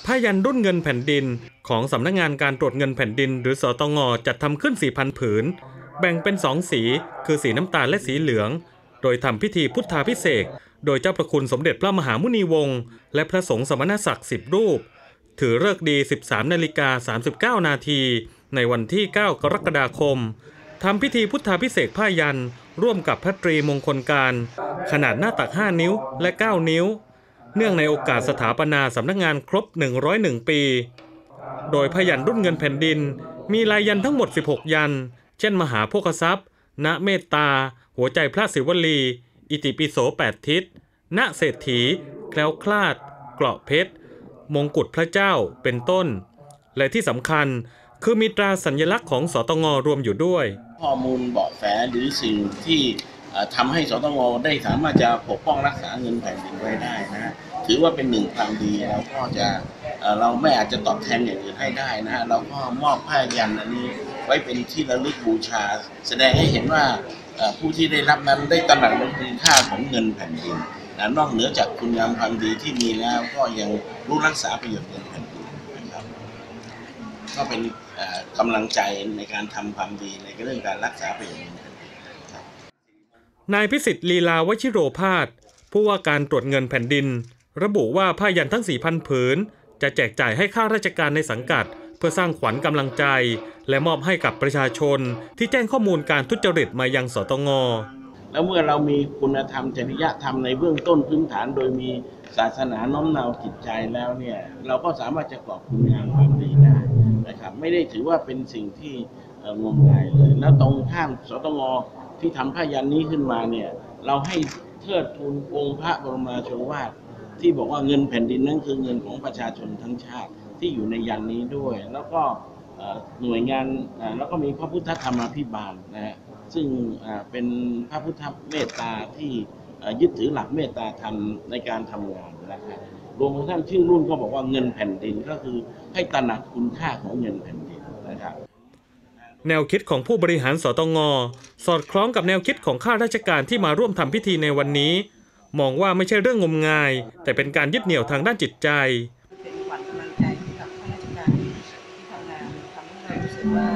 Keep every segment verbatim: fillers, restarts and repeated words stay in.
ผ้ายันรุ่นเงินแผ่นดินของสำนักงานการตรวจเงินแผ่นดินหรือสตง.จัดทำขึ้น สี่พัน ผืนแบ่งเป็นสองสีคือสีน้ำตาลและสีเหลืองโดยทำพิธีพุทธาภิเษกโดยเจ้าพระคุณสมเด็จพระมหามุนีวงศ์และพระสงฆ์สมณศักดิ์สิบรูปถือฤกษ์ดี สิบสามนาฬิกาสามสิบเก้านาทีในวันที่เก้ากรกฎาคมทำพิธีพุทธาภิเษกผ้ายันร่วมกับพระตรีมงคลการขนาดหน้าตักห้านิ้วและเก้านิ้วเนื่องในโอกาสสถาปนาสำนักงานครบหนึ่งร้อยเอ็ดปีโดยผ้ายันรุ่นเงินแผ่นดินมีลายยันทั้งหมดสิบหกยันเช่นมหาโภคทรัพย์ณเมตตาหัวใจพระศิวลีอิติปิโสแปดทิศณเศรษฐีแคล้วคลาดเกราะเพชรมงกุฎพระเจ้าเป็นต้นและที่สำคัญคือมีตราสัญลักษณ์ของสตง.รวมอยู่ด้วยข้อมูลเบาะแสหรือสิ่งที่ทำให้สตง.ได้สามารถจะปกป้องรักษาเงินแผ่นดินไว้ได้นะถือว่าเป็นหนึ่งความดีแล้วก็จะเราไม่อาจจะตอบแทนอย่างอื่นให้ได้นะฮะเราก็มอบผ้ายันอันนี้ไว้เป็นที่ระลึกบูชาแสดงให้เห็นว่าผู้ที่ได้รับนั้นได้ตระหนักถึงคุณค่าของเงินแผ่นดินนะนอกเหนือจากคุณงามความดีที่มีแล้วก็ยังรู้รักษาประโยชน์เงินแผ่นดินนะครับก็เป็นกำลังใจในการทำความดีในเรื่องการรักษาประโยชน์เงินแผ่นดินนายพิสิทธิ์ลีลาวชิโรภาสผู้ว่าการตรวจเงินแผ่นดินระบุว่าผ้ายันทั้ง สี่พัน ผืนจะแจกจ่ายให้ข้าราชการในสังกัดเพื่อสร้างขวัญกำลังใจและมอบให้กับประชาชนที่แจ้งข้อมูลการทุจริตมายังสตง. แล้วเมื่อเรามีคุณธรรมจริยธรรมในเบื้องต้นพื้นฐานโดยมีศาสนาน้อมนำจิตใจแล้วเนี่ยเราก็สามารถจะก่อคุณงามความดีได้นะครับไม่ได้ถือว่าเป็นสิ่งที่งมงายเลยแล้วตรงข้ามสตง.ที่ทำผ้ายันนี้ขึ้นมาเนี่ยเราให้เทิดทูนองค์พระบรมราโชวาทที่บอกว่าเงินแผ่นดินนั้นคือเงินของประชาชนทั้งชาติที่อยู่ในยันนี้ด้วยแล้วก็หน่วยงานแล้วก็มีพระพุทธธรรมาภิบาลนะฮะซึ่งเป็นพระพุทธเมตตาที่ยึดถือหลักเมตตาธรรมในการทำงานนะครับรวมทั้งชื่อรุ่นก็บอกว่าเงินแผ่นดินก็คือให้ตระหนักคุณค่าของเงินแผ่นดินนะครับแนวคิดของผู้บริหารสตง.สอดคล้องกับแนวคิดของข้าราชการที่มาร่วมทำพิธีในวันนี้มองว่าไม่ใช่เรื่องงมงายแต่เป็นการยึดเหนี่ยวทางด้านจิตใจเป็นขวัญกำลังใจให้กับข้าราชการที่ทำงานทำให้เรารู้สึกว่า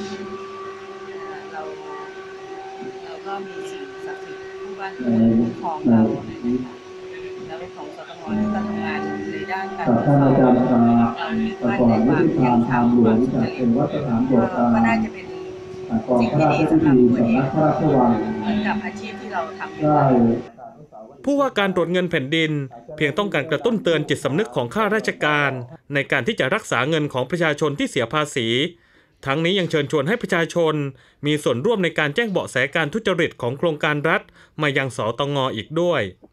เราเราก็มีสิ่งศักดิ์สิทธิ์ผู้บ้านคุ้มครองเราแล้วของสตง.ที่ก็ทำงานในด้านการตรวจสอบเรายึดมั่นในความยุติธรรมความสุจริตก็น่าจะเป็นสิ่งที่ดีสำหรับตัวเองเหมือนกับอาชีพที่เราทำอยู่ผู้ว่าการตรวจเงินแผ่นดินเพียงต้องการกระตุ้นเตือนจิตสำนึกของข้าราชการในการที่จะรักษาเงินของประชาชนที่เสียภาษีทั้งนี้ยังเชิญชวนให้ประชาชนมีส่วนร่วมในการแจ้งเบาะแสการทุจริตของโครงการรัฐมายังสตง.อีกด้วย